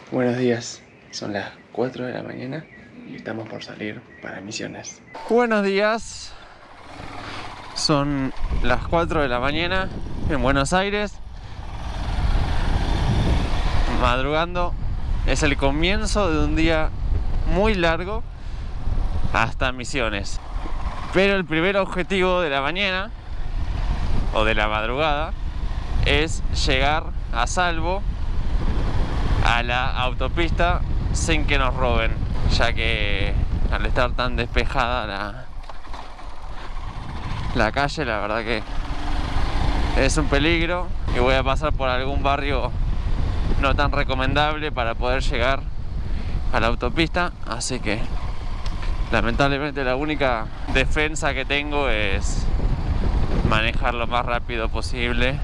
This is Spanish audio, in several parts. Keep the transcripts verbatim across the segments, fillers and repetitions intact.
Buenos días, son las cuatro de la mañana y estamos por salir para Misiones. Buenos días, son las cuatro de la mañana en Buenos Aires. Madrugando, es el comienzo de un día muy largo hasta Misiones. Pero el primer objetivo de la mañana o de la madrugada es llegar a salvo a la autopista sin que nos roben, ya que al estar tan despejada la, la calle, la verdad que es un peligro y voy a pasar por algún barrio no tan recomendable para poder llegar a la autopista, así que lamentablemente la única defensa que tengo es manejar lo más rápido posible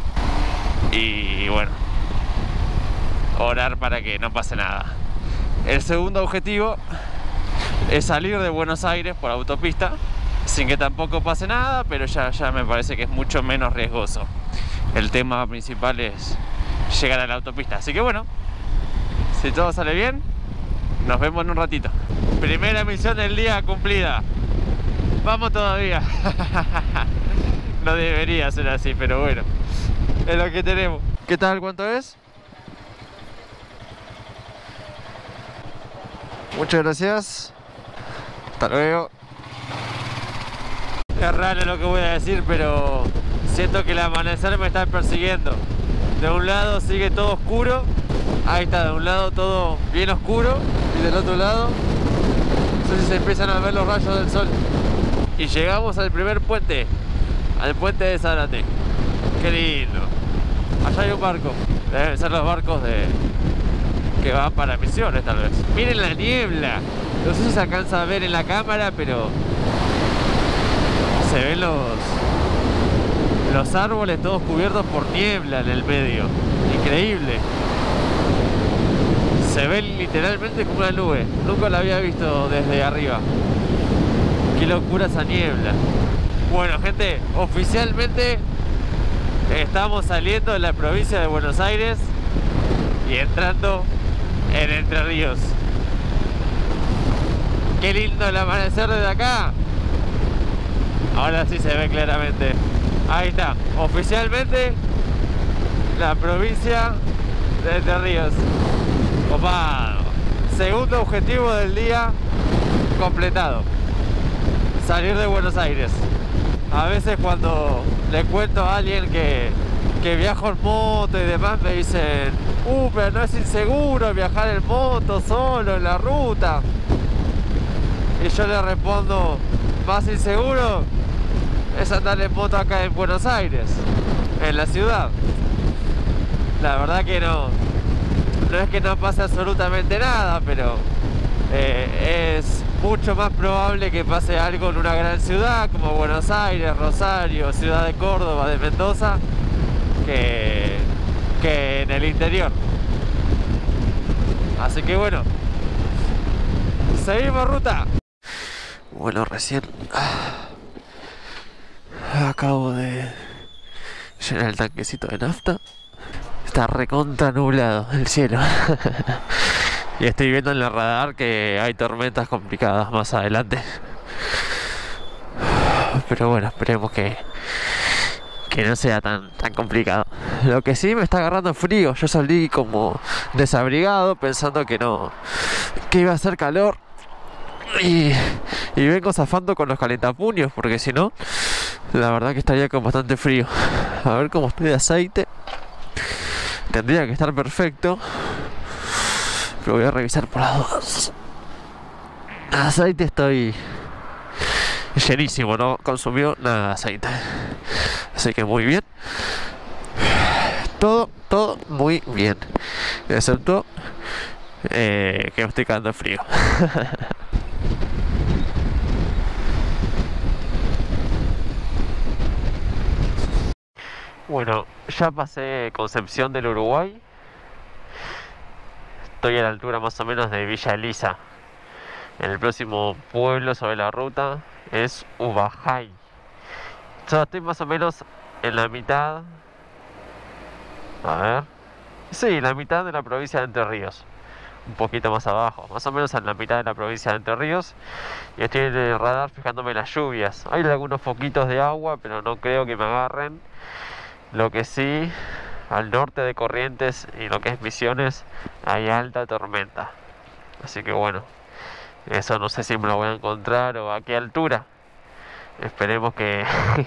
y bueno, orar para que no pase nada. El segundo objetivo es salir de Buenos Aires por autopista sin que tampoco pase nada, pero ya, ya me parece que es mucho menos riesgoso. El tema principal es llegar a la autopista, así que bueno, si todo sale bien, nos vemos en un ratito. Primera misión del día cumplida. Vamos todavía. No debería ser así, pero bueno, es lo que tenemos. ¿Qué tal? ¿Cuánto es? Muchas gracias. Hasta luego. Es raro lo que voy a decir, pero siento que el amanecer me está persiguiendo. De un lado sigue todo oscuro. Ahí está, de un lado todo bien oscuro. Y del otro lado, no sé si se empiezan a ver los rayos del sol. Y llegamos al primer puente, al puente de Zárate. Qué lindo. Allá hay un barco. Deben ser los barcos de que van para Misiones, tal vez. Miren la niebla. No sé si se alcanza a ver en la cámara, pero se ven los los árboles todos cubiertos por niebla en el medio. Increíble. Se ve literalmente como una nube. Nunca la había visto desde arriba. Qué locura esa niebla. Bueno, gente, oficialmente estamos saliendo de la provincia de Buenos Aires y entrando en Entre Ríos. Qué lindo el amanecer desde acá. Ahora sí se ve claramente. Ahí está, oficialmente la provincia de Entre Ríos. Copado. Segundo objetivo del día completado. Salir de Buenos Aires. A veces cuando le cuento a alguien que, que viajo en moto y demás me dicen: Uh, pero no es inseguro viajar en moto solo en la ruta. Y yo le respondo: más inseguro es andar en moto acá en Buenos Aires, en la ciudad. La verdad que no, no es que no pase absolutamente nada, pero eh, es mucho más probable que pase algo en una gran ciudad como Buenos Aires, Rosario, Ciudad de Córdoba, de Mendoza, que, que en el interior. Así que bueno, seguimos ruta. Bueno, recién acabo de llenar el tanquecito de nafta. Está recontra nublado el cielo. Y estoy viendo en el radar que hay tormentas complicadas más adelante. Pero bueno, esperemos que que no sea tan, tan complicado. Lo que sí me está agarrando frío. Yo salí como desabrigado pensando que no, que iba a hacer calor. Y, y vengo zafando con los calentapuños, porque si no, la verdad que estaría con bastante frío. A ver cómo estoy de aceite. Tendría que estar perfecto, pero voy a revisar por las dudas. Aceite estoy llenísimo, no consumió nada de aceite. Así que muy bien. Todo, todo muy bien. Excepto eh, que me estoy quedando frío. Bueno, ya pasé Concepción del Uruguay. Estoy a la altura más o menos de Villa Elisa. En el próximo pueblo sobre la ruta es Ubajay. Yo estoy más o menos en la mitad. A ver. Sí, la mitad de la provincia de Entre Ríos. Un poquito más abajo, más o menos en la mitad de la provincia de Entre Ríos. Y estoy en el radar fijándome las lluvias. Hay algunos foquitos de agua, pero no creo que me agarren. Lo que sí, al norte de Corrientes y lo que es Misiones, hay alta tormenta. Así que bueno, eso no sé si me lo voy a encontrar o a qué altura. Esperemos que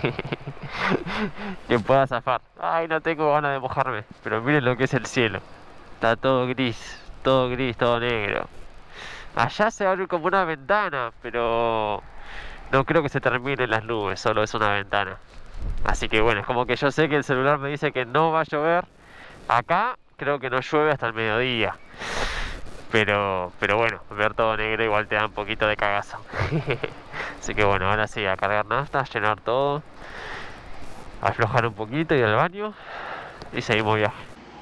que pueda zafar. Ay, no tengo ganas de mojarme. Pero miren lo que es el cielo. Está todo gris, todo gris, todo negro. Allá se abre como una ventana, pero no creo que se terminen las nubes, solo es una ventana. Así que bueno, es como que yo sé que el celular me dice que no va a llover. Acá creo que no llueve hasta el mediodía. Pero, pero bueno, ver todo negro igual te da un poquito de cagazo. Así que bueno, ahora sí, a cargar nafta, llenar todo, aflojar un poquito, ir al baño y seguimos viaje.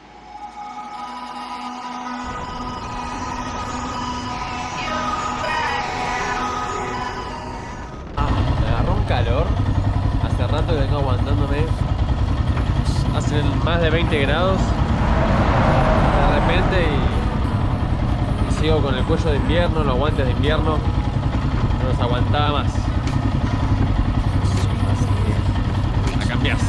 Ah, me agarró un calor. Hace rato que vengo aguantándome. Hacen más de veinte grados. De repente y, y sigo con el cuello de invierno, los guantes de invierno. No los aguantaba más. Así que a cambiarse.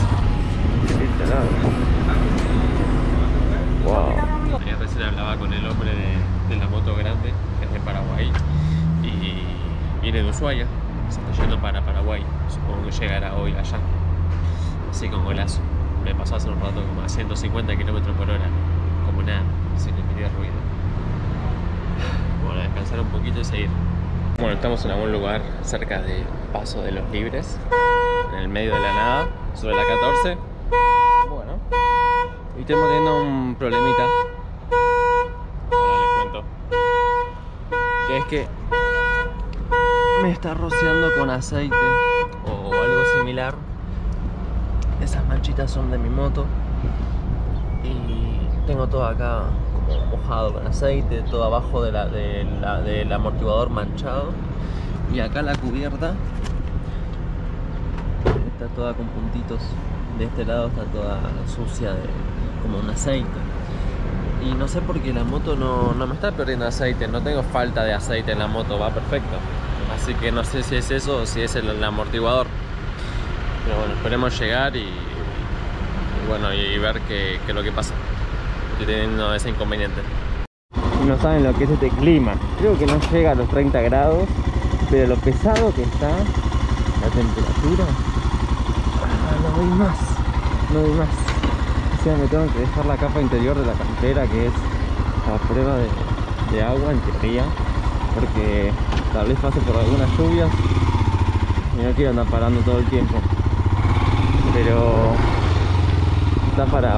Wow. Ayer recién hablaba con el hombre de, de la moto grande, que es de Paraguay, y viene de Ushuaia, se está yendo para Paraguay. Supongo que llegará hoy allá. Así con golazo. Me pasó hace un rato como a ciento cincuenta kilómetros por hora, como nada, sin emitir ruido. Bueno, a descansar un poquito y seguir. Bueno, estamos en algún lugar cerca del Paso de los Libres, en el medio de la nada, sobre la catorce. Bueno, y estamos teniendo un problemita. Ahora les cuento. Que es que me está rociando con aceite o algo similar. Esas manchitas son de mi moto y tengo todo acá como mojado con aceite, todo abajo de la, de la, del amortiguador manchado, y acá la cubierta está toda con puntitos. De este lado está toda sucia de como un aceite, y no sé por qué la moto no, no me está perdiendo aceite. No tengo falta de aceite en la moto, va perfecto, así que no sé si es eso o si es el, el amortiguador. Pero bueno, esperemos llegar y, y bueno, y ver qué, qué es lo que pasa. Estoy teniendo ese inconveniente. No saben lo que es este clima. Creo que no llega a los treinta grados, pero lo pesado que está la temperatura. Ah, no doy más, no doy más. O sea, me tengo que dejar la capa interior de la cantera, que es a prueba de, de agua en teoría, porque tal vez pase por algunas lluvias y no quiero andar parando todo el tiempo. Pero está para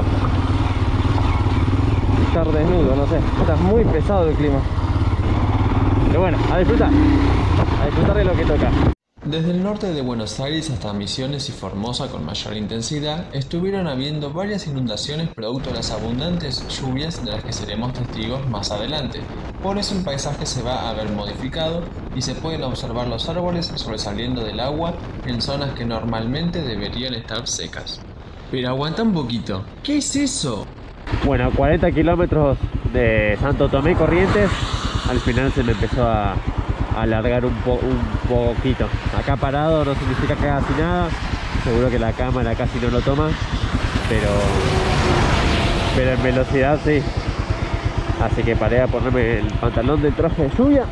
estar desnudo, no sé, está muy pesado el clima. Pero bueno, a disfrutar, a disfrutar de lo que toca. Desde el norte de Buenos Aires hasta Misiones y Formosa con mayor intensidad, estuvieron habiendo varias inundaciones producto de las abundantes lluvias de las que seremos testigos más adelante. Por eso el paisaje se va a ver modificado y se pueden observar los árboles sobresaliendo del agua en zonas que normalmente deberían estar secas. Pero aguanta un poquito, ¿qué es eso? Bueno, cuarenta kilómetros de Santo Tomé Corrientes, al final se me empezó a alargar un, po un poquito. Acá parado no significa casi nada, seguro que la cámara casi no lo toma, pero pero en velocidad sí. Así que paré a ponerme el pantalón del traje de lluvia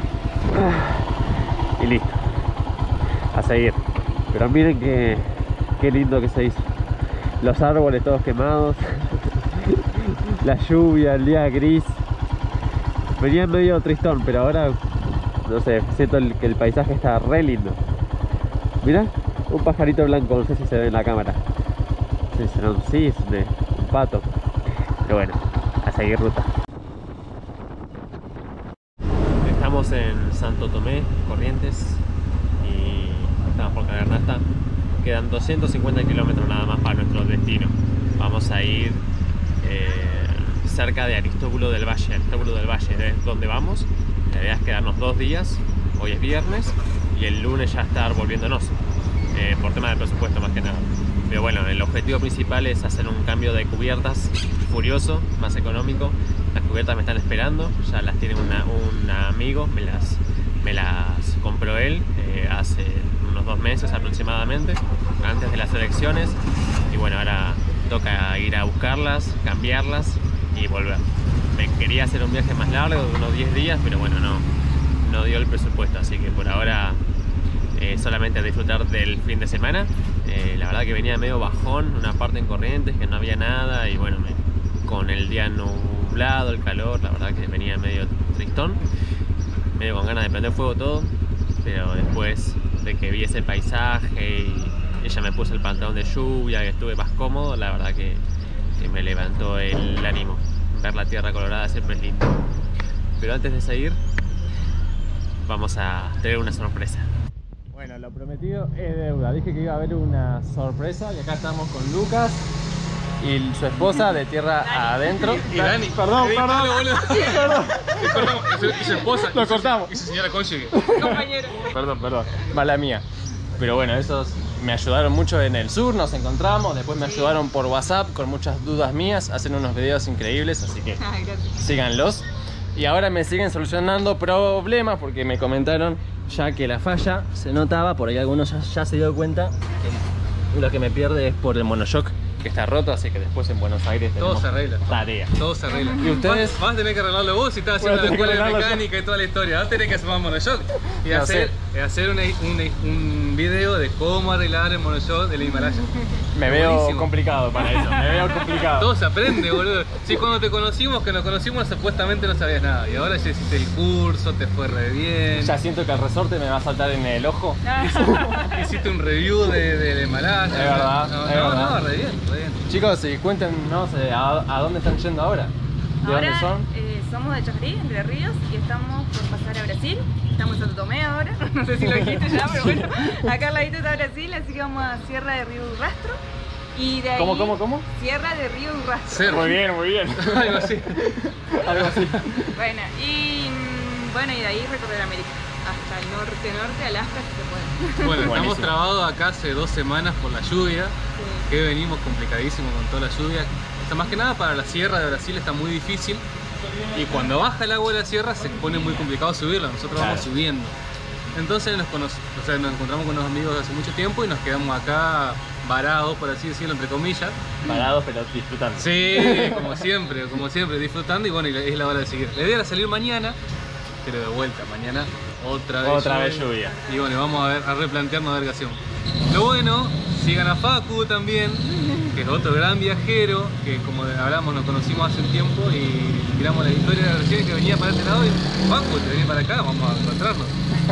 y listo, a seguir. Pero miren que qué lindo que se hizo, los árboles todos quemados, la lluvia, el día gris. Venía medio tristón, pero ahora no sé, siento el, que el paisaje está re lindo. Mirá, un pajarito blanco, no sé si se ve en la cámara. Sí, será un cisne, un pato. Pero bueno, a seguir ruta. Estamos en Santo Tomé, Corrientes, y estamos por cargar nafta. Quedan doscientos cincuenta kilómetros nada más para nuestro destino. Vamos a ir eh, cerca de Aristóbulo del Valle. Aristóbulo del Valle es donde vamos. La idea es quedarnos dos días, hoy es viernes, y el lunes ya estar volviéndonos, eh, por tema de presupuesto más que nada. pero bueno, el objetivo principal es hacer un cambio de cubiertas furioso, más económico. Las cubiertas me están esperando, ya las tiene una, un amigo, me las, me las compró él eh, hace unos dos meses aproximadamente, antes de las elecciones. Y bueno, ahora toca ir a buscarlas, cambiarlas y volver. Me quería hacer un viaje más largo, de unos diez días, pero bueno, no, no dio el presupuesto, así que por ahora eh, solamente a disfrutar del fin de semana. Eh, la verdad que venía medio bajón, una parte en Corrientes que no había nada, y bueno, me, con el día nublado, el calor, la verdad que venía medio tristón, medio con ganas de prender fuego todo, pero después de que vi ese paisaje y ella me puso el pantalón de lluvia, que estuve más cómodo, la verdad que, que me levantó el ánimo. Ver la tierra colorada siempre es lindo. Pero antes de seguir, vamos a tener una sorpresa. Bueno, lo prometido es deuda. Dije que iba a haber una sorpresa y acá estamos con Lucas y su esposa de tierra Dani. Adentro. Y Dani. Perdón, Dani, perdón. Dale, perdón. Y su esposa. Lo cortamos. Y su señora cónyuge. Compañero. Perdón, perdón. Mala mía. Pero bueno, esos me ayudaron mucho en el sur, nos encontramos, después me ayudaron por WhatsApp con muchas dudas mías, hacen unos videos increíbles, así que Ay, síganlos. Y ahora me siguen solucionando problemas porque me comentaron ya que la falla se notaba, por ahí algunos ya, ya se dio cuenta que lo que me pierde es por el monoshock que está roto, así que después en Buenos Aires todo se arregla. Tarea. Todo se arregla. ¿Y ustedes? Vas, vas a tener que arreglarlo vos si estás haciendo Bueno, la escuela de arreglarlo mecánica y toda la historia. Vas a tener que hacer más monoshock y No hacer, sé. hacer una, un, un video de cómo arreglar el monoshock del Himalaya. Me veo Buenísimo. complicado para eso, me veo complicado. Todo se aprende, boludo. Si cuando te conocimos, que nos conocimos, supuestamente no sabías nada. Y ahora ya hiciste el curso, te fue re bien. Ya siento que el resorte me va a saltar en el ojo. Hiciste un review de, de, de Himalaya. Es verdad, no, es no, verdad. no, re bien, re bien. Chicos, y cuéntenos eh, a, a dónde están yendo ahora. ¿De Ahora dónde son? eh, somos de Chajarí, Entre Ríos, y estamos por pasar a Brasil. Estamos en Santo Tomé ahora, no sé si lo dijiste ya, pero bueno, acá al ladito está Brasil, así que vamos a Sierra de Río Rastro. Y de ahí, ¿Cómo, cómo, cómo? Sierra de Río Rastro. Cerro. Muy bien, muy bien. Algo así. Algo así. Bueno, y mm, bueno, y de ahí recorrer América. Hasta el norte, norte, Alaska, si se puede. Bueno, estamos Buenísimo. trabados acá hace dos semanas por la lluvia, Sí. que venimos complicadísimo con toda la lluvia. O sea, más que nada para la sierra de Brasil está muy difícil y cuando baja el agua de la sierra se pone muy complicado subirla, nosotros Claro. vamos subiendo. Entonces nos, cono o sea, nos encontramos con unos amigos hace mucho tiempo y nos quedamos acá varados, por así decirlo, entre comillas. Parados pero disfrutando. Sí, como siempre, como siempre, disfrutando y bueno, y es la hora de seguir. La idea era salir mañana, pero de vuelta, mañana otra vez Otra vez lluvia. Y bueno, vamos a, ver, a replantearnos a ver qué hacemos. Lo bueno, sigan a Facu también, que es otro gran viajero, que como hablamos nos conocimos hace un tiempo y tiramos la historia de recién que venía para este lado y Facu, te venís para acá, vamos a encontrarnos.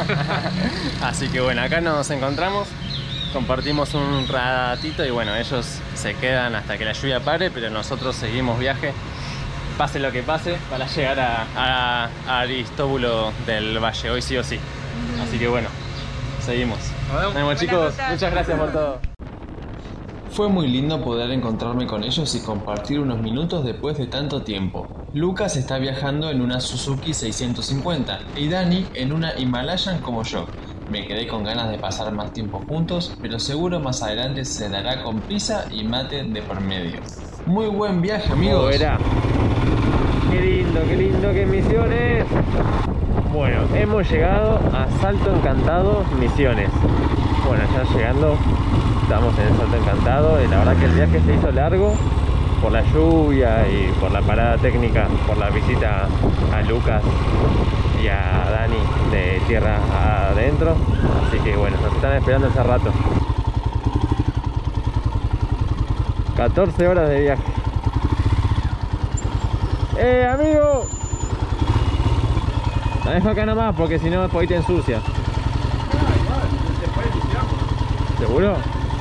Así que bueno, acá nos encontramos, compartimos un ratito y bueno, ellos se quedan hasta que la lluvia pare, pero nosotros seguimos viaje, pase lo que pase, para llegar a, a, a Aristóbulo del Valle, hoy sí o sí. Así que bueno, seguimos. Nos vemos. Bueno, chicos, ruta. muchas gracias por todo. Fue muy lindo poder encontrarme con ellos y compartir unos minutos después de tanto tiempo. Lucas está viajando en una Suzuki seiscientos cincuenta y Dani en una Himalayan como yo. Me quedé con ganas de pasar más tiempo juntos, pero seguro más adelante se dará con pizza y mate de por medio. Muy buen viaje, amigos. Verá. Qué lindo, qué lindo, qué Misiones. Bueno, hemos llegado a Salto Encantado, Misiones. Bueno, ya llegando, estamos en el Salto Encantado y la verdad que el viaje se hizo largo por la lluvia y por la parada técnica, por la visita a Lucas y a Dani de tierra adentro. Así que bueno, nos están esperando hace rato. catorce horas de viaje. ¡Eh, amigo! La dejo acá nomás porque si no, después te ensucia. ¿Seguro?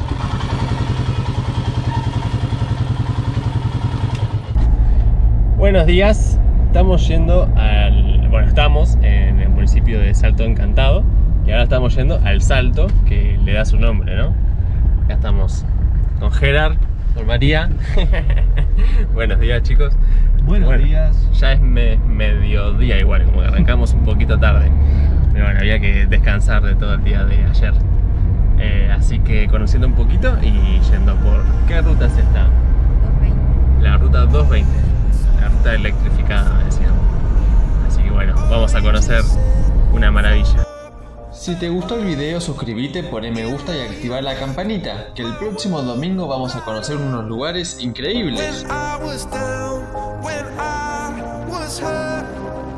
Buenos días, estamos yendo al... Bueno, estamos en el municipio de Salto Encantado y ahora estamos yendo al Salto, que le da su nombre, ¿no? Acá estamos con Gerard, con María. Buenos días, chicos. Buenos Bueno, días. ya es me mediodía igual, como que arrancamos un poquito tarde. Pero bueno, había que descansar de todo el día de ayer. Eh, así que conociendo un poquito y yendo por... ¿Qué ruta es esta? doscientos veinte. La ruta doscientos veinte, la ruta electrificada, decíamos. Así que bueno, vamos a conocer una maravilla. Si te gustó el video, suscríbete, poné me gusta y activa la campanita, que el próximo domingo vamos a conocer unos lugares increíbles. When I was down, when I was hurt,